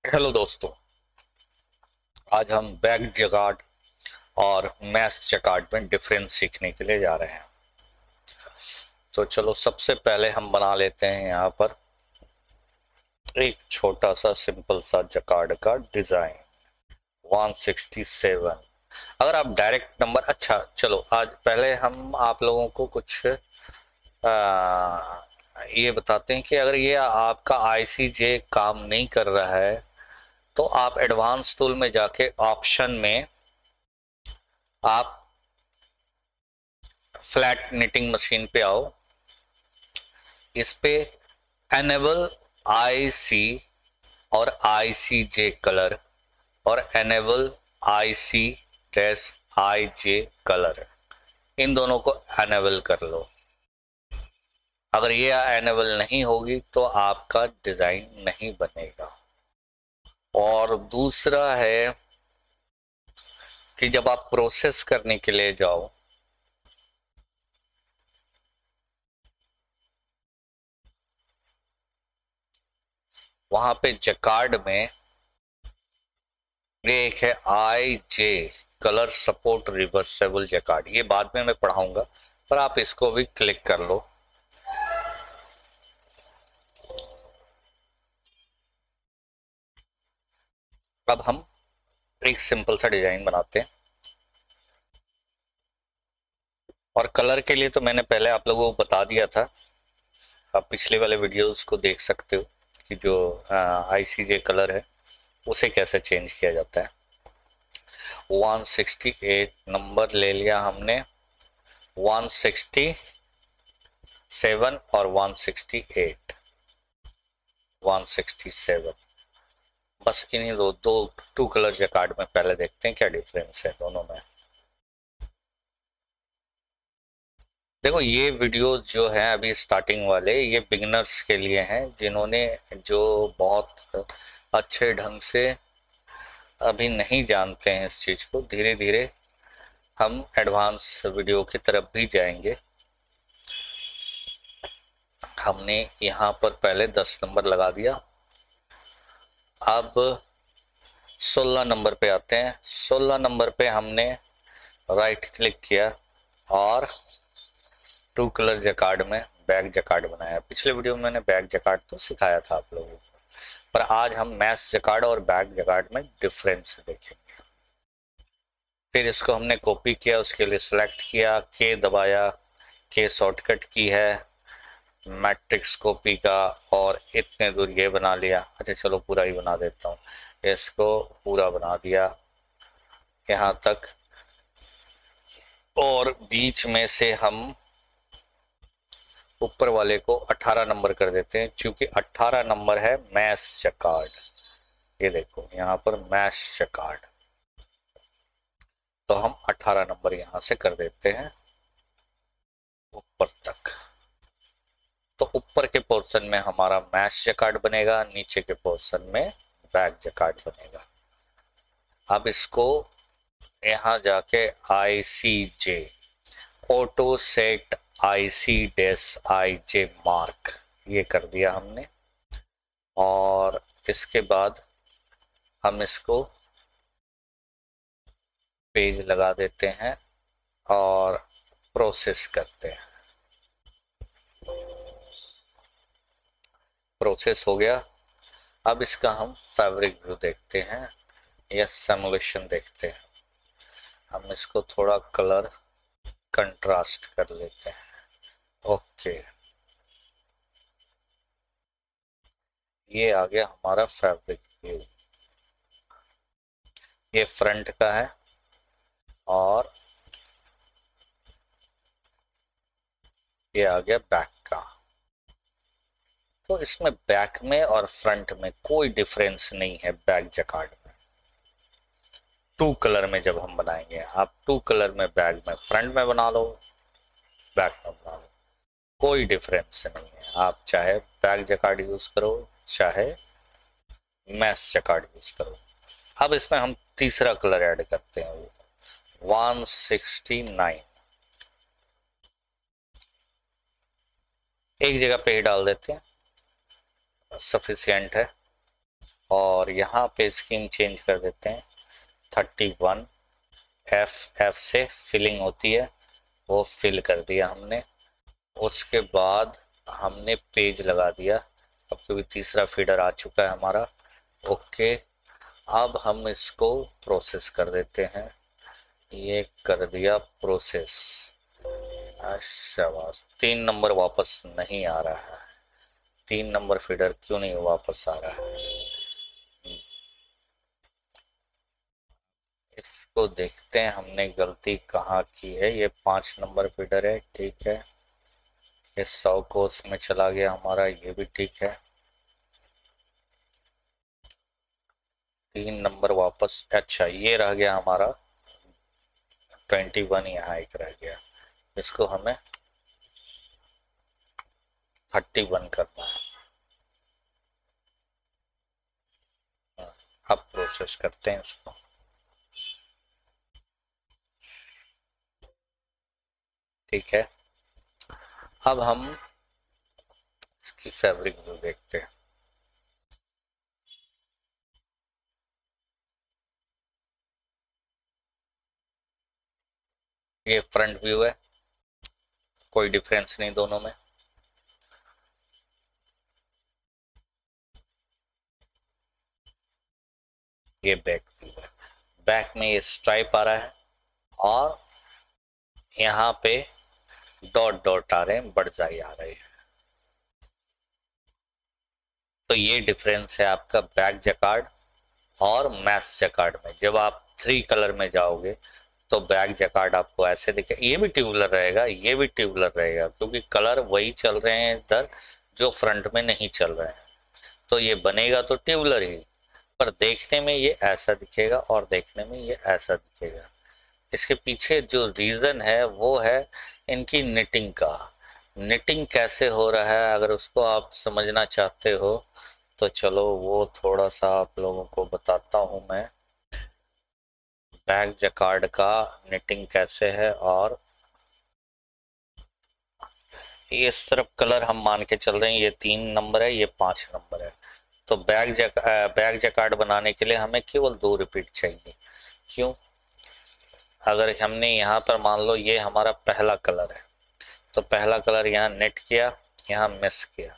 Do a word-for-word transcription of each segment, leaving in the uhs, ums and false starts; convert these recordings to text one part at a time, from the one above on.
Hello दोस्तों, आज हम बैक जकार्ड और मैस जकार्ड में डिफरेंस सीखने के लिए जा रहे हैं। तो चलो सबसे पहले हम बना लेते हैं यहाँ पर एक छोटा सा सिंपल सा जकार्ड का डिजाइन। एक सौ सरसठ। अगर आप डायरेक्ट नंबर, अच्छा चलो आज पहले हम आप लोगों को कुछ आ, ये बताते हैं कि अगर ये आपका आईसीजे काम नहीं कर रहा है तो आप एडवांस टूल में जाके ऑप्शन में आप फ्लैट निटिंग मशीन पे आओ, इस पे एनेबल आईसी और आईसीजे कलर और enable IC dash IJ colour, इन दोनों को एनेबल कर लो। अगर ये एनेबल नहीं होगी तो आपका डिजाइन नहीं बनेगा। और दूसरा है कि जब आप प्रोसेस करने के लिए जाओ वहां पे जकार्ड में ये एक है I J colour support reversible jacquard, ये बाद में मैं पढ़ाऊंगा, पर आप इसको भी क्लिक कर लो। अब हम एक सिंपल सा डिजाइन बनाते हैं और कलर के लिए तो मैंने पहले आप लोगों को बता दिया था। आप पिछले वाले वीडियोस को देख सकते हो कि जो आईसीजे कलर है उसे कैसे चेंज किया जाता है। एक सौ अड़सठ नंबर ले लिया हमने, एक सौ सरसठ और एक सौ अड़सठ, एक सौ सरसठ। बस इन्हीं दो दो टू कलर जकार्ड में पहले देखते हैं क्या डिफरेंस है दोनों में। देखो ये वीडियोस जो है अभी स्टार्टिंग वाले, ये बिगिनर्स के लिए हैं जिन्होंने जो बहुत अच्छे ढंग से अभी नहीं जानते हैं इस चीज को। धीरे धीरे हम एडवांस वीडियो की तरफ भी जाएंगे। हमने यहाँ पर पहले दस नंबर लगा दिया। अब सोलह नंबर पे आते हैं। सोलह नंबर पे हमने राइट क्लिक किया और टू कलर जकार्ड में बैक जकार्ड बनाया। पिछले वीडियो में मैंने बैक जकार्ड तो सिखाया था आप लोगों को, पर आज हम मैस जकार्ड और बैक जकार्ड में डिफरेंस देखेंगे। फिर इसको हमने कॉपी किया, उसके लिए सिलेक्ट किया, के दबाया, के शॉर्टकट की है मैट्रिक्स कॉपी का, और इतने दूर ये बना लिया। अच्छा चलो पूरा ही बना देता हूँ, इसको पूरा बना दिया यहाँ तक, और बीच में से हम ऊपर वाले को अठारह नंबर कर देते हैं, क्योंकि अठारह नंबर है मैस जकार्ड। ये देखो यहाँ पर मैस जकार्ड, तो हम अठारह नंबर यहाँ से कर देते हैं ऊपर तक। तो ऊपर के पोर्शन में हमारा मैस जकार्ड बनेगा, नीचे के पोर्शन में बैक जकार्ड बनेगा। अब इसको यहाँ जाके I C J auto set I C dash I J mark, ये कर दिया हमने। और इसके बाद हम इसको पेज लगा देते हैं और प्रोसेस करते हैं। प्रोसेस हो गया। अब इसका हम फैब्रिक व्यू देखते हैं या सिमुलेशन देखते हैं। हम इसको थोड़ा कलर कंट्रास्ट कर लेते हैं। ओके, ये आ गया हमारा फैब्रिक व्यू। ये फ्रंट का है और ये आ गया बैक का। तो इसमें बैक में और फ्रंट में कोई डिफरेंस नहीं है। बैक जकार्ड में टू कलर में जब हम बनाएंगे, आप टू कलर में बैक में फ्रंट में बना लो, बैक में बना लो, कोई डिफरेंस नहीं है। आप चाहे बैक जकार्ड यूज करो चाहे मैस जकार्ड यूज करो। अब इसमें हम तीसरा कलर ऐड करते हैं, वो एक सौ उनहत्तर, एक जगह पे ही डाल देते हैं, सफिशियंट है। और यहाँ पे स्कीम चेंज कर देते हैं थर्टी वन। एफ एफ से फिलिंग होती है, वो फिल कर दिया हमने। उसके बाद हमने पेज लगा दिया, अब क्योंकि तीसरा फीडर आ चुका है हमारा। ओके, अब हम इसको प्रोसेस कर देते हैं। ये कर दिया प्रोसेस। शाबाश, तीन नंबर वापस नहीं आ रहा है। तीन नंबर फीडर क्यों नहीं वापस आ रहा है, इसको देखते हैं हमने गलती कहाँ की है। ये पांच नंबर फीडर है, ठीक है। ये सौ कोर्स में चला गया हमारा, ये भी ठीक है। तीन नंबर वापस, अच्छा ये रह गया हमारा ट्वेंटी वन, यहाँ एक रह गया, इसको हमें थर्टी वन करना है। अब प्रोसेस करते हैं इसको। ठीक है, अब हम इसकी फैब्रिक व्यू देखते हैं। ये फ्रंट व्यू है, कोई डिफरेंस नहीं दोनों में। ये बैक व्यू है, बैक में ये स्ट्राइप आ रहा है और यहाँ पे डॉट डॉट आ रहे हैं, बड़जाई आ रही है। तो ये डिफरेंस है आपका बैक जैकार्ड और मैश जैकार्ड में। जब आप थ्री कलर में जाओगे तो बैक जैकार्ड आपको ऐसे दिखे, ये भी ट्यूबुलर रहेगा, ये भी ट्यूबुलर रहेगा, क्योंकि कलर वही चल रहे हैं इधर जो फ्रंट में नहीं चल रहे हैं। तो ये बनेगा तो ट्यूबुलर ही, पर देखने में ये ऐसा दिखेगा और देखने में ये ऐसा दिखेगा। इसके पीछे जो रीज़न है वो है इनकी निटिंग का। निटिंग कैसे हो रहा है, अगर उसको आप समझना चाहते हो तो चलो वो थोड़ा सा आप लोगों को बताता हूँ मैं। बैक जैकार्ड का निटिंग कैसे है, और ये इस तरफ कलर हम मान के चल रहे हैं, ये तीन नंबर है, ये पांच नंबर है। तो बैक जैक बैक जैकार्ड बनाने के लिए हमें केवल दो रिपीट चाहिए। क्यों? अगर हमने यहाँ पर मान लो ये हमारा पहला कलर है, तो पहला कलर यहाँ नेट किया, यहाँ मिस किया।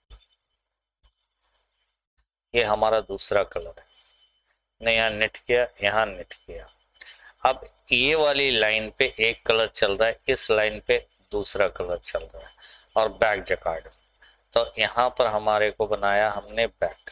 ये हमारा दूसरा कलर है, ने यहाँ नेट किया, यहाँ नेट किया। अब ये वाली लाइन पे एक कलर चल रहा है, इस लाइन पे दूसरा कलर चल रहा है, और बैक जैकार्ड। तो यहाँ पर हमारे को बनाया हमने बैक।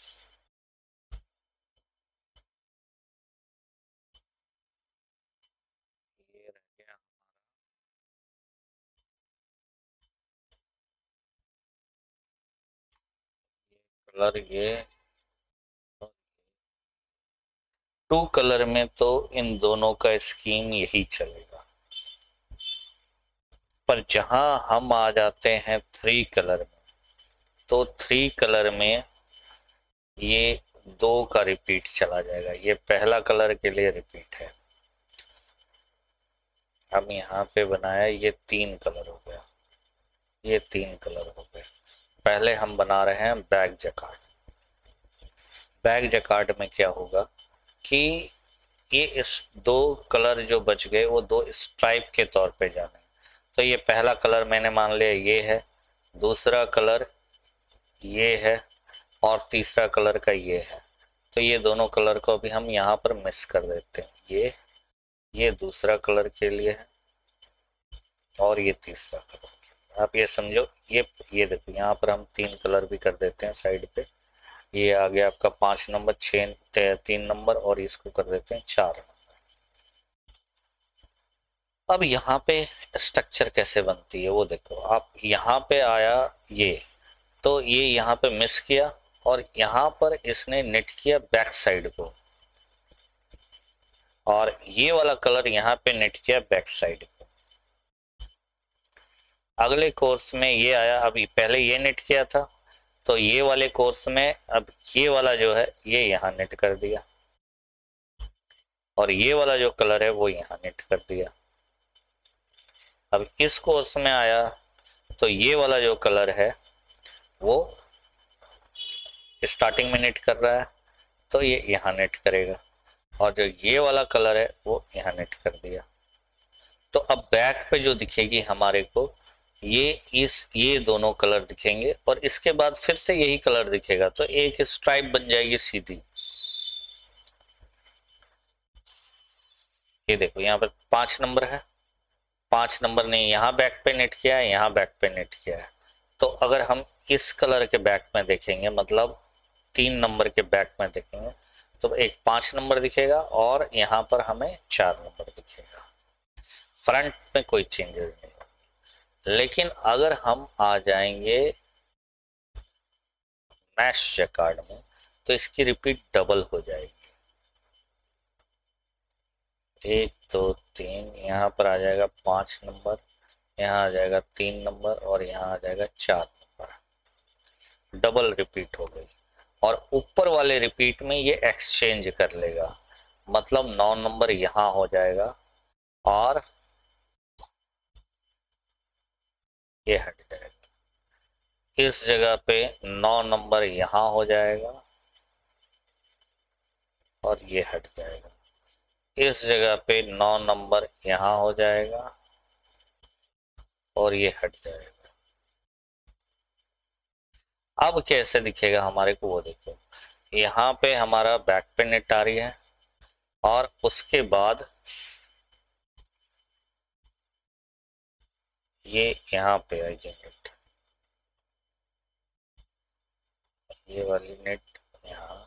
ये रह गया कलर, ये टू कलर में तो इन दोनों का स्कीम यही चलेगा। पर जहां हम आ जाते हैं थ्री कलर में, तो थ्री कलर में ये दो का रिपीट चला जाएगा। ये पहला कलर के लिए रिपीट है। हम यहाँ पे बनाया, ये तीन कलर हो गया, ये तीन कलर हो गए। पहले हम बना रहे हैं बैक जैकार्ड। बैक जैकार्ड में क्या होगा कि ये इस दो कलर जो बच गए वो दो स्ट्राइप के तौर पे जाने। तो ये पहला कलर मैंने मान लिया ये है, दूसरा कलर ये है, और तीसरा कलर का ये है। तो ये दोनों कलर को अभी हम यहाँ पर मिक्स कर देते हैं। ये ये दूसरा कलर के लिए है और ये तीसरा कलर। आप ये समझो, ये ये देखो यहाँ पर हम तीन कलर भी कर देते हैं साइड पे। ये आ गया आपका पांच नंबर, छः तीन नंबर, और इसको कर देते हैं चार नंबर। अब यहाँ पे स्ट्रक्चर कैसे बनती है वो देखो। आप यहाँ पे आया ये, तो ये यहाँ पे मिस किया और यहाँ पर इसने नेट किया बैक साइड को, और ये वाला कलर यहाँ पे नेट किया बैक साइड को। अगले कोर्स में ये आया, अभी पहले ये नेट किया था, तो ये वाले कोर्स में अब ये वाला जो है ये यहाँ नेट कर दिया, और ये वाला जो कलर है वो यहाँ नेट कर दिया। अब इस कोर्स में आया तो ये वाला जो कलर है वो स्टार्टिंग में नेट कर रहा है तो ये यहाँ नेट करेगा, और जो ये वाला कलर है वो यहाँ नेट कर दिया। तो अब बैक पे जो दिखेगी हमारे को, ये इस ये दोनों कलर दिखेंगे और इसके बाद फिर से यही कलर दिखेगा, तो एक स्ट्राइप बन जाएगी सीधी। ये देखो यहाँ पर पांच नंबर है, पांच नंबर ने यहाँ बैक पे नेट किया है, यहाँ बैक पे नेट किया है। तो अगर हम इस कलर के बैक में देखेंगे, मतलब तीन नंबर के बैक में देखेंगे, तो एक पांच नंबर दिखेगा और यहाँ पर हमें चार नंबर दिखेगा। फ्रंट में कोई चेंजेस नहीं। लेकिन अगर हम आ जाएंगे मैश जैकार्ड में, तो इसकी रिपीट डबल हो जाएगी। एक दो तीन, यहाँ पर आ जाएगा पांच नंबर, यहाँ आ जाएगा तीन नंबर और यहाँ आ जाएगा चार नंबर। डबल रिपीट हो गई। और ऊपर वाले रिपीट में ये एक्सचेंज कर लेगा, मतलब नौ नंबर यहाँ हो जाएगा और ये हट जाएगा। इस जगह पे नौ नंबर यहाँ हो जाएगा और ये हट जाएगा। इस जगह पे नौ नंबर यहाँ हो जाएगा और ये हट जाएगा। अब कैसे दिखेगा हमारे को वो देखो, यहाँ पे हमारा बैक पे नेट आ रही है और उसके बाद ये यहाँ पे आएगी नेट, ये वाली नेट यहाँ।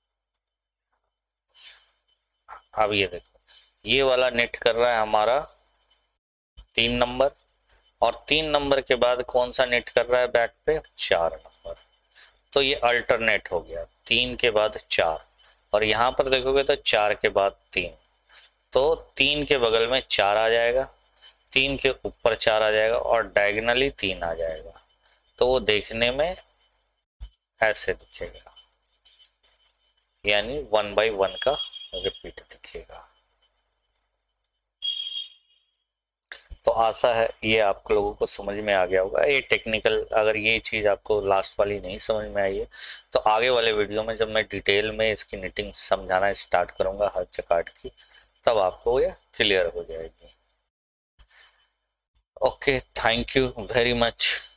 अब ये देखो, ये वाला नेट कर रहा है हमारा तीन नंबर, और तीन नंबर के बाद कौन सा नेट कर रहा है बैक पे, चार नंबर। तो ये अल्टरनेट हो गया, तीन के बाद चार, और यहाँ पर देखोगे तो चार के बाद तीन, तो तीन के बगल में चार आ जाएगा, तीन के ऊपर चार आ जाएगा और डायगोनली तीन आ जाएगा। तो वो देखने में ऐसे दिखेगा, यानी वन बाई वन का रिपीट दिखेगा। तो आशा है ये आप लोगों को समझ में आ गया होगा। ये टेक्निकल, अगर ये चीज़ आपको लास्ट वाली नहीं समझ में आई है तो आगे वाले वीडियो में जब मैं डिटेल में इसकी नीटिंग समझाना स्टार्ट करूंगा हर जैकार्ड की, तब आपको ये क्लियर हो जाएगी। Okay, thank you very much.